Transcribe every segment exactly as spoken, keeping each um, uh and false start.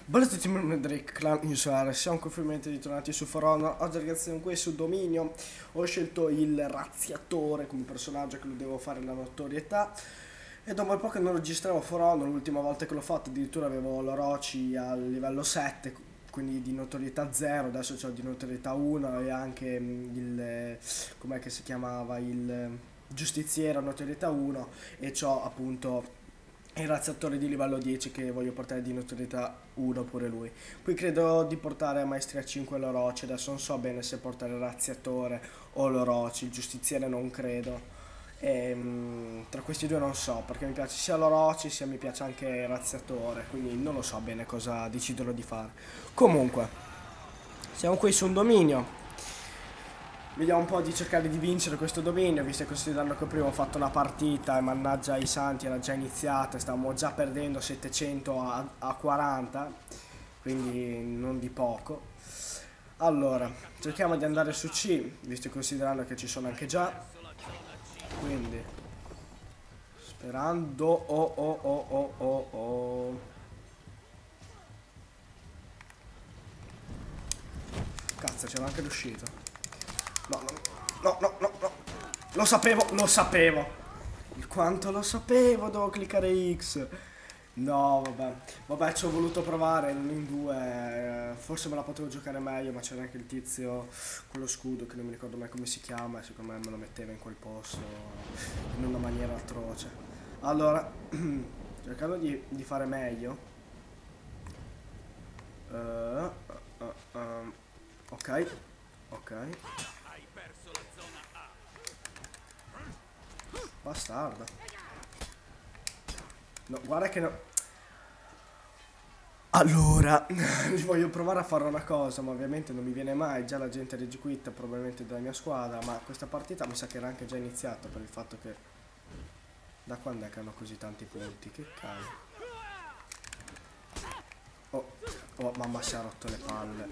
Buona a tutti, il mio nome è Drake Clan Usuale, siamo confermamente ritornati su For Honor. Oggi ragazzi siamo qui su Dominio. Ho scelto il razziatore come personaggio che lo devo fare la notorietà. E dopo un po' che non registravo For Honor, l'ultima volta che l'ho fatto addirittura avevo l'Orochi al livello sette, quindi di notorietà zero, adesso ho di notorietà uno e anche il, com'è che si chiamava, il giustiziere a notorietà uno e c'ho appunto il razziatore di livello dieci che voglio portare di notorietà uno pure lui. Poi credo di portare a maestria cinque l'Orochi, adesso non so bene se portare il razziatore o l'Orochi, il giustiziere non credo. E, mh, tra questi due non so, perché mi piace sia l'Orochi sia mi piace anche il razziatore, quindi non lo so bene cosa deciderò di fare. Comunque, siamo qui su un dominio. Vediamo un po' di cercare di vincere questo dominio, visto che considerando che prima ho fatto una partita e mannaggia i santi era già iniziata, stavamo già perdendo settecento a, a quaranta, quindi non di poco. Allora, cerchiamo di andare su C, visto che considerando che ci sono anche già, quindi sperando, oh oh oh oh oh oh. Cazzo, c'era anche l'uscita. No, no, no, no, no, no. Lo sapevo, lo sapevo. Il quanto lo sapevo, devo cliccare X. No, vabbè. Vabbè, ci ho voluto provare in, in due. Forse me la potevo giocare meglio, ma c'era anche il tizio con lo scudo, che non mi ricordo mai come si chiama, e secondo me me lo metteva in quel posto in una maniera atroce. Allora, cercando di, di fare meglio. Uh, uh, uh, uh, ok, ok. Bastardo. No, guarda che no. Allora, voglio provare a fare una cosa, ma ovviamente non mi viene mai. Già la gente rage quit probabilmente della mia squadra, ma questa partita mi sa che era anche già iniziata per il fatto che... Da quando è che hanno così tanti punti? Che cavolo. Oh, oh, mamma si è rotto le palle.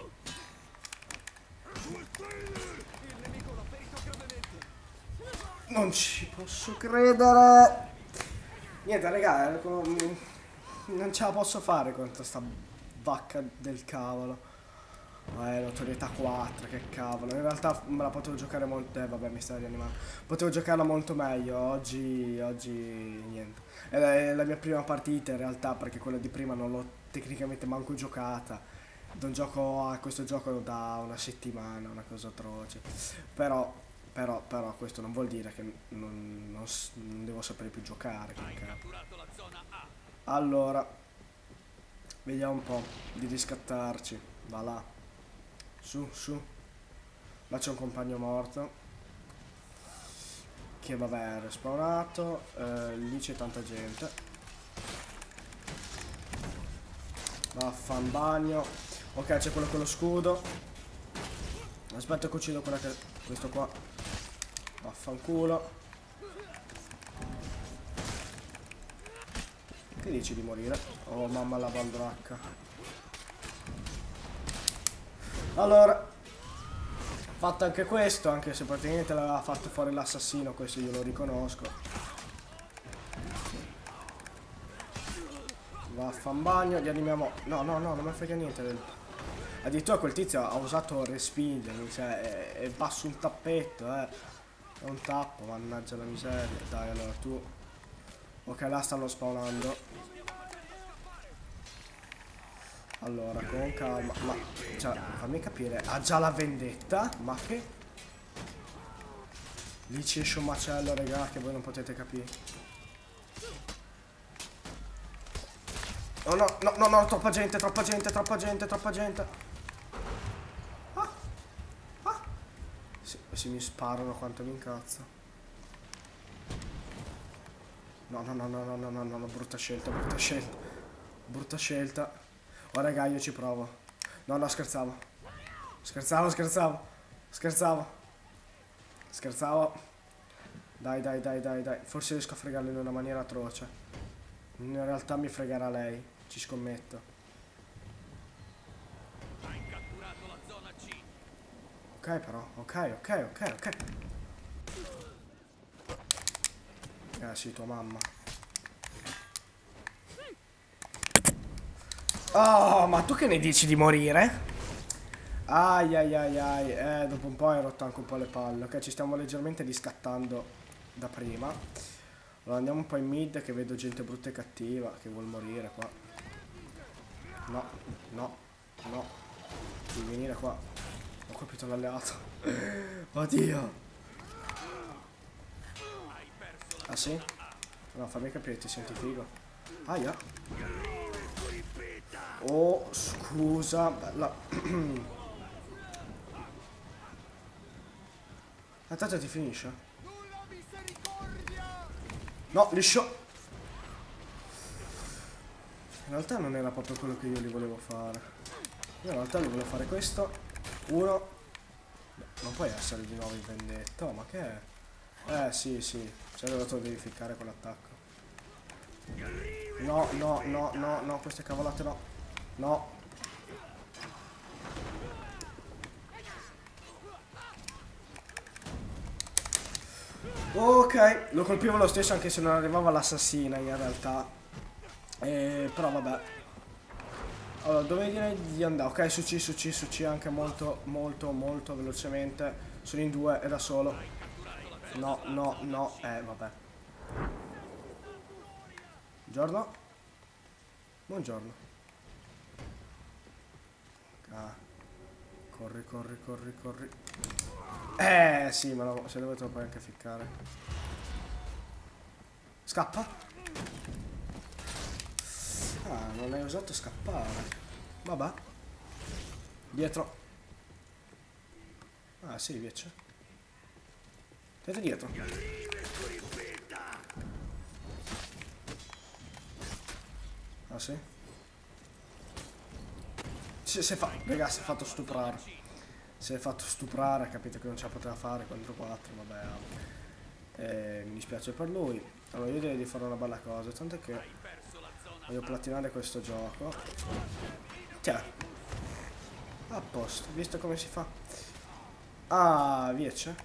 Non ci posso credere. Niente raga, non ce la posso fare contro sta vacca del cavolo. Eh, notorietà quattro, che cavolo. In realtà me la potevo giocare molto... Eh vabbè, mi stai rianimando. Potevo giocarla molto meglio. Oggi... Oggi... niente. È la, è la mia prima partita in realtà, perché quella di prima non l'ho tecnicamente manco giocata. Non gioco a questo gioco da una settimana, una cosa atroce. Però... Però, però questo non vuol dire che non, non, non devo sapere più giocare. Allora, vediamo un po' di riscattarci. Va là. Su, su. Là c'è un compagno morto. Che vabbè è respawnato. Eh, lì c'è tanta gente. Vaffan bagno. Ok, c'è quello con lo scudo. Aspetta che uccido quella che... questo qua. Vaffanculo. Che dici di morire? Oh mamma la baldracca. Allora, fatto anche questo, anche se praticamente l'aveva fatto fuori l'assassino, questo io lo riconosco. Vaffanbagno, rianimiamo. No, no, no, non mi frega niente del... Addirittura quel tizio ha usato respingermi, cioè è, è basso un tappetto, eh. È un tappo, mannaggia la miseria. Dai, allora tu... Ok, là stanno spawnando. Allora, con calma. Ma, cioè, fammi capire. Ha già la vendetta? Ma che... Lì ci esce un macello, raga, che voi non potete capire. Oh no, no, no, no, troppa gente, troppa gente, troppa gente, troppa gente. Se mi sparano quanto mi incazzo. No, no, no, no, no, no, no, no, no, brutta scelta, brutta scelta. Brutta scelta. Oh raga, io ci provo. No, no, scherzavo. Scherzavo, scherzavo. Scherzavo. Scherzavo. Dai, dai, dai, dai, dai. Forse riesco a fregarlo in una maniera atroce. In realtà mi fregherà lei. Ci scommetto. Ok però, ok, ok, ok, ok. Eh sì, tua mamma. Oh, ma tu che ne dici di morire? Ai ai ai ai. Eh, dopo un po' hai rotto anche un po' le palle. Ok, ci stiamo leggermente riscattando da prima. Allora andiamo un po' in mid che vedo gente brutta e cattiva che vuol morire qua. No, no, no. Devi venire qua. Ho colpito l'alleato. Oddio. Ah sì? No, fammi capire, ti senti figo. Aia. Oh, scusa. Bella. Aspetta, ti finisce? No, liscio. In realtà non era proprio quello che io li volevo fare. Io in realtà li volevo fare questo. Uno. Beh, non puoi essere di nuovo in vendetta. Oh, ma che è? Eh, sì, sì. Cioè, allora tu devi ficcare quell'attacco. No, no, no, no, no, queste cavolate no. No. Ok, lo colpivo lo stesso anche se non arrivava l'assassina in realtà. Eh, però vabbè. Allora, dove direi di andare? Ok, su C, su C, su C anche molto, molto, molto velocemente. Sono in due, è da solo. No, no, no, eh, vabbè. Buongiorno. Buongiorno. Ah. Corri, corri, corri, corri. Eh, sì, ma no, se dovete poi anche ficcare. Scappa. Ah, non hai usato scappare. Vabbè. Dietro. Ah, sì, invece. Siete dietro. Ah, sì? Si, si è fatto, raga, si è fatto stuprare. Si è fatto stuprare, ha capito che non ce la poteva fare contro quattro, vabbè. Eh, mi dispiace per lui. Allora io direi di fare una bella cosa, tanto che voglio platinare questo gioco. Tiè. A posto, visto come si fa. Ah, viece.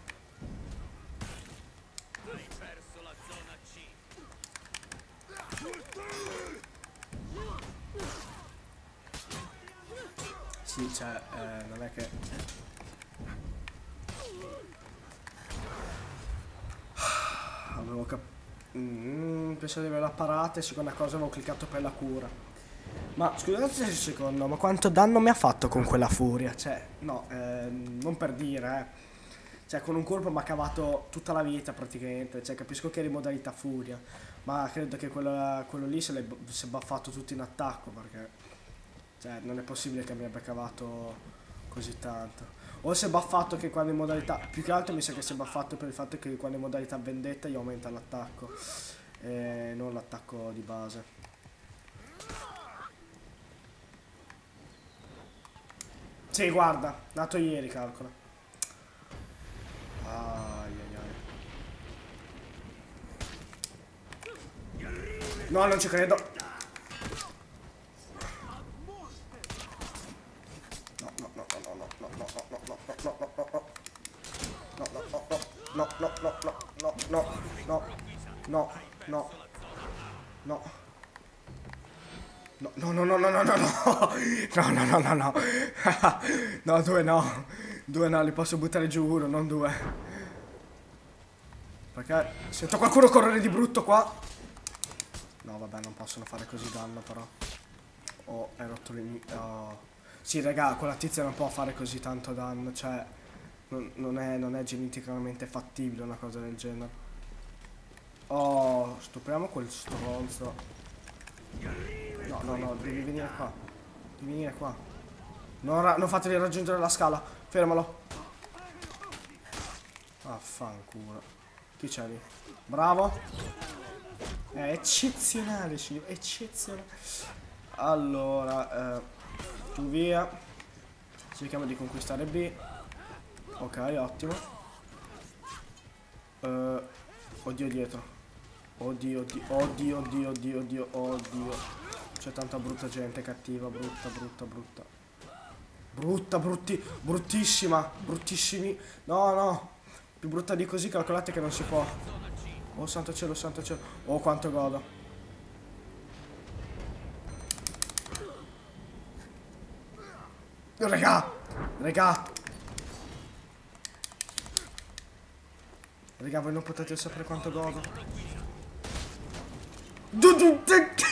Sì, cioè, eh, non è che... Avevo cap... Mm, pensavo di averla parata e seconda cosa avevo cliccato per la cura. Ma scusate un secondo, ma quanto danno mi ha fatto con quella furia? Cioè, no, eh, non per dire, eh. Cioè, con un colpo mi ha cavato tutta la vita praticamente. Cioè, capisco che eri in modalità furia, ma credo che quello, quello lì se l'è si è baffato tutto in attacco perché... Cioè, non è possibile che mi abbia cavato così tanto. O si è baffato che quando in modalità... Più che altro mi sa che si è baffato per il fatto che quando in modalità vendetta gli aumenta l'attacco. E non l'attacco di base. Sì, guarda, nato ieri, calcola. Ai ai ai. No, non ci credo. No, no, no, no, no, no, no, no, no, no, no, no, no, no. No, no, no, no, no, no, no, no, no, no, no, no, no. No, no, no, no, no, no, no, no, no, no, no, no, no, due no, due no, li posso buttare giù uno, non due. Perché sento qualcuno correre di brutto qua. No, vabbè, non possono fare così danno, però. Oh, hai rotto le mie... Oh. Sì, raga, quella tizia non può fare così tanto danno, cioè... Non, non, è, non è geneticamente fattibile una cosa del genere. Oh, stupriamo quel stronzo. No, no, no, devi venire qua. Devi venire qua. Non, non fateli raggiungere la scala. Fermalo. Affanculo. Chi c'è lì? Bravo. È eccezionale, Ciro. Eccezionale. Allora, eh, tu via. Cerchiamo di conquistare B. Ok, ottimo. Uh, oddio dietro. Oddio, oddio, oddio, oddio, oddio, oddio, oddio. C'è tanta brutta gente cattiva, brutta, brutta, brutta. Brutta, brutti, bruttissima, bruttissimi. No, no. Più brutta di così, calcolate che non si può. Oh santo cielo, santo cielo. Oh quanto godo. Raga, raga. Raga, voi non potete sapere quanto godo. Oddio,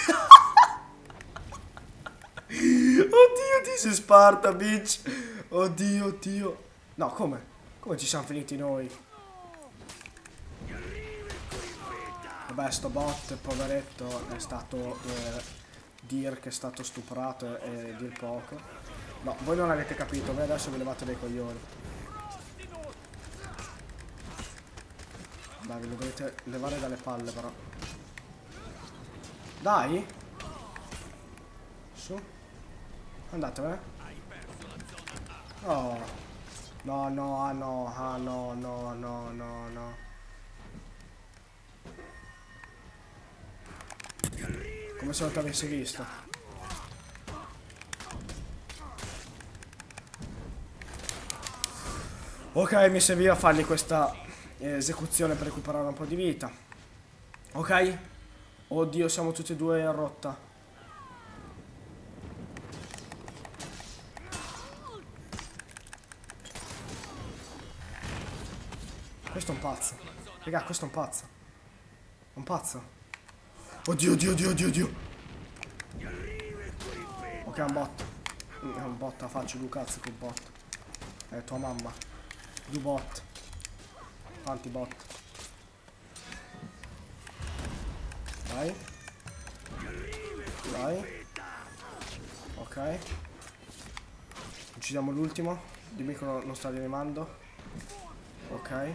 ti sei Sparta, bitch. Oddio, oddio. No, come? Come ci siamo finiti noi? Vabbè, sto bot, poveretto, è stato eh, dir che è stato stuprato e dir poco. No, voi non avete capito, voi adesso vi levate dei coglioni. Dai, ve lo dovete levare dalle palle però. Dai! Su. Andatevene. Oh. No, no, ah no, ah no, no, no, no, no. Come se non ti avessi visto. Ok, mi serviva fargli questa eh, esecuzione per recuperare un po' di vita. Ok? Oddio, siamo tutti e due in rotta. Questo è un pazzo. Raga, questo è un pazzo. È un pazzo. Oddio, oddio, oddio, oddio, oddio. Ok, è un bot. È un bot, la faccio due cazzo col bot. È tua mamma. Due bot. Quanti bot. Vai. Vai. Ok. Uccidiamo l'ultimo. Dimmi che non sta rianimando. Ok.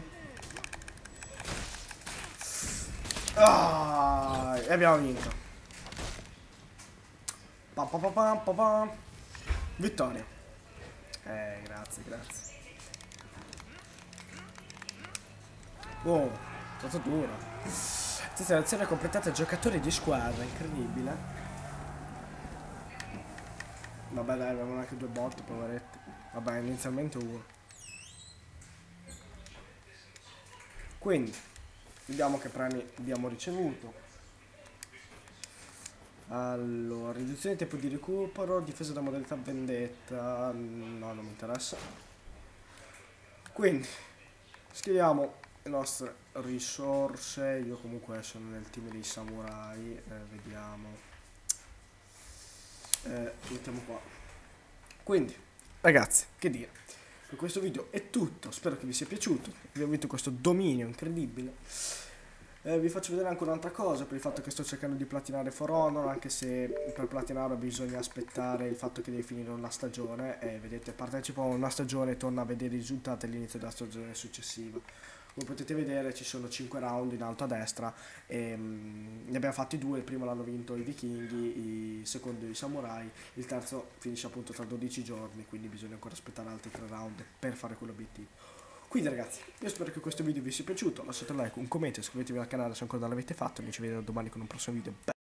Ah, e abbiamo vinto. Pa, pa, pa, pa, pa, pa. Vittoria. Eh, grazie, grazie. Oh, è stato duro. Selezione completata giocatori di squadra, incredibile. Vabbè dai, avevano anche due bot, poveretti. Vabbè, inizialmente uno. Quindi, vediamo che premi abbiamo ricevuto. Allora, riduzione di tempo di recupero, difesa da modalità vendetta. No, non mi interessa. Quindi, scriviamo le nostre risorse. Io comunque sono nel team dei samurai. Eh, vediamo. Eh, mettiamo qua. Quindi, ragazzi, che dire. Per questo video è tutto. Spero che vi sia piaciuto. Abbiamo vinto questo dominio incredibile. Eh, vi faccio vedere anche un'altra cosa, per il fatto che sto cercando di platinare For Honor, anche se per platinare bisogna aspettare il fatto che devi finire una stagione. E vedete, partecipo a una stagione e torno a vedere i risultati all'inizio della stagione successiva. Come potete vedere ci sono cinque round in alto a destra e mm, ne abbiamo fatti due. Il primo l'hanno vinto i vichinghi, il secondo i samurai, il terzo finisce appunto tra dodici giorni, quindi bisogna ancora aspettare altri tre round per fare quell'obiettivo. Quindi ragazzi, io spero che questo video vi sia piaciuto, lasciate un like, un commento, iscrivetevi al canale se ancora non l'avete fatto e noi ci vediamo domani con un prossimo video.